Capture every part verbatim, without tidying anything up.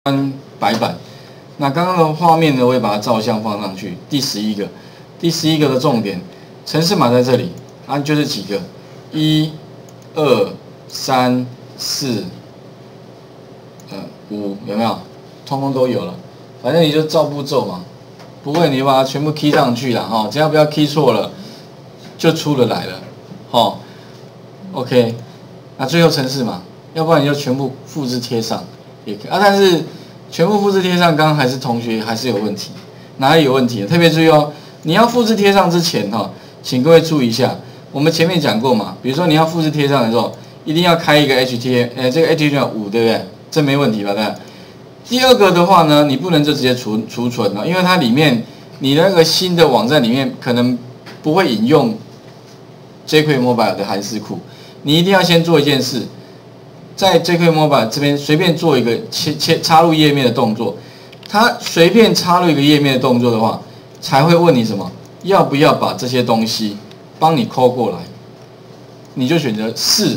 跟白板。那刚刚的画面呢，我也把它照相放上去。第十一个，第十一个的重点，程式码在这里，啊，就是几个，一、二、三、四，呃，五，有没有？通通都有了。反正你就照步骤嘛，不会你把它全部 key 上去了哈，只要不要 key 错了，就出得来了，哈。OK， 那最后程式码，要不然你就全部复制贴上。 也可以啊，但是全部复制贴上，刚刚还是同学还是有问题，哪里有问题？特别注意哦，你要复制贴上之前哈，请各位注意一下，我们前面讲过嘛，比如说你要复制贴上的时候，一定要开一个 H T M L， 呃，这个 H T M L 五对不对？这没问题吧？对吧？第二个的话呢，你不能就直接储储存了，因为它里面你的那个新的网站里面可能不会引用 jQuery Mobile 的函式库，你一定要先做一件事。 在 jQuery Mobile 这边随便做一个切切插入页面的动作，它随便插入一个页面的动作的话，才会问你什么，要不要把这些东西帮你抠过来，你就选择是，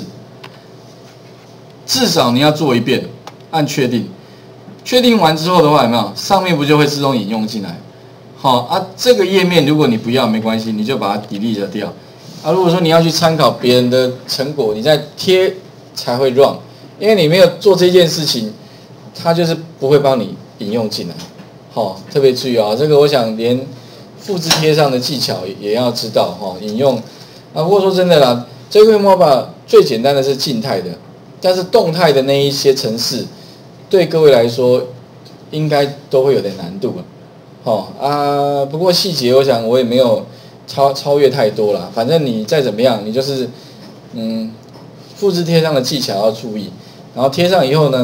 至少你要做一遍，按确定，确定完之后的话有没有，上面不就会自动引用进来？好啊，这个页面如果你不要没关系，你就把它 delete 掉。啊，如果说你要去参考别人的成果，你再贴才会 run。 因为你没有做这件事情，它就是不会帮你引用进来。好、哦，特别注意啊，这个我想连复制贴上的技巧也要知道哈、哦。引用啊，不过说真的啦，这个 Mobile 最简单的是静态的，但是动态的那一些程式，对各位来说应该都会有点难度了。好、哦、啊，不过细节我想我也没有超超越太多啦。反正你再怎么样，你就是嗯，复制贴上的技巧要注意。 然后贴上以后呢？